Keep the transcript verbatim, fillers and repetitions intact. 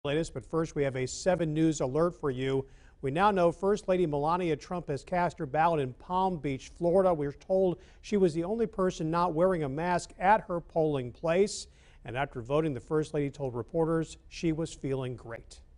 Latest, but first we have a seven News alert for you. We now know First Lady Melania Trump has cast her ballot in Palm Beach, Florida. We're told she was the only person not wearing a mask at her polling place. And after voting, the First Lady told reporters she was feeling great.